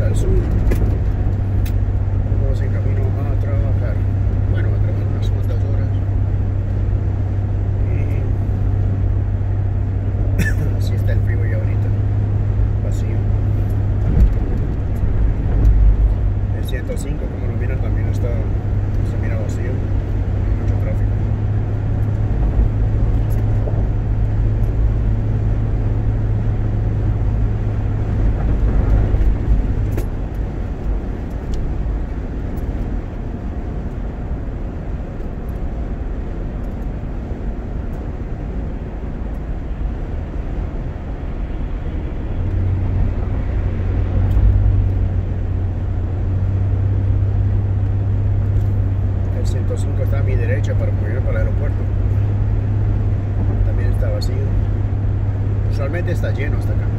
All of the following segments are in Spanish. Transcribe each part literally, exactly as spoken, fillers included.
al sur. Vamos en camino a trabajar. Bueno, a trabajar unas cuantas horas. Y así está el frío ya ahorita. Vacío. El ciento cinco, como lo miran, también está, se mira vacío. Mucho tráfico. ciento cinco está a mi derecha para moverme para el aeropuerto. También está vacío. Usualmente está lleno hasta acá.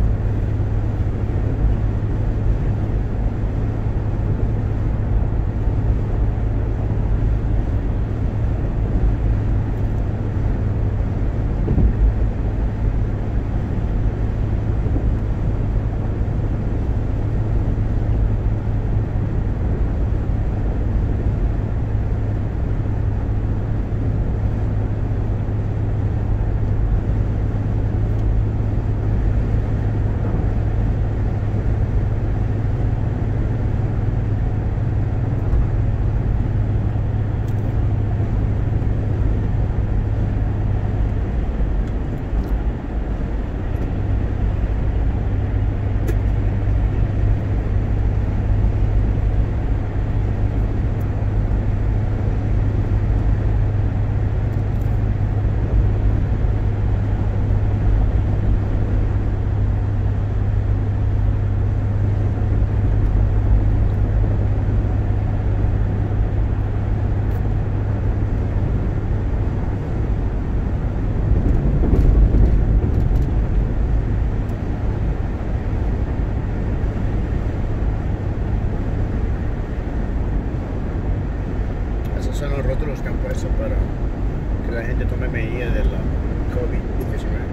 Son los rótulos que han puesto para que la gente tome medidas de la COVID diecinueve.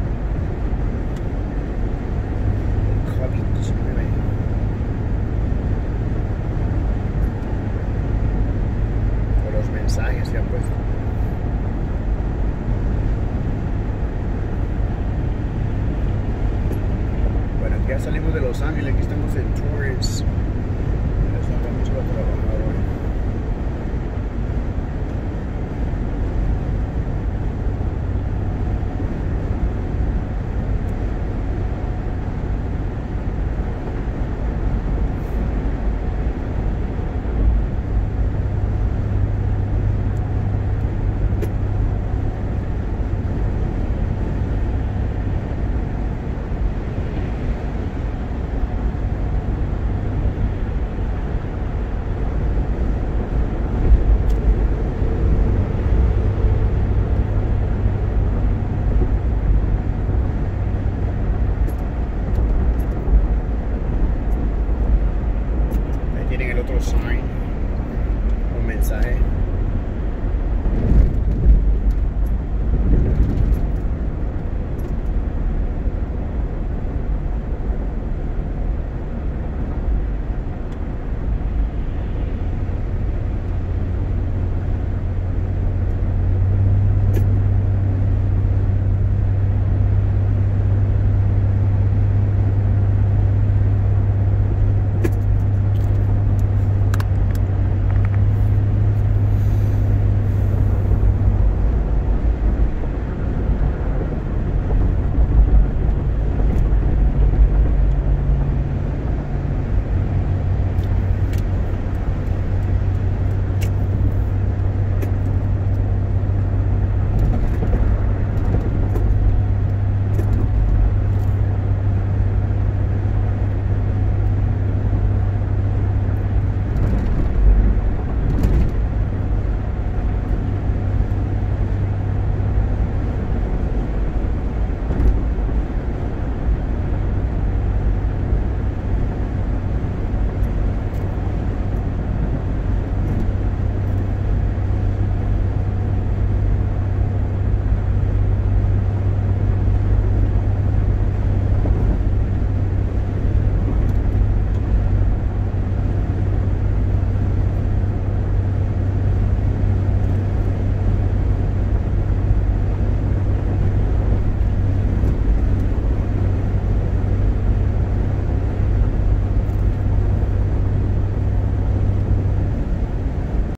COVID diecinueve. Por los mensajes que han puesto. Bueno, aquí ya salimos de Los Ángeles, aquí estamos en Torrance.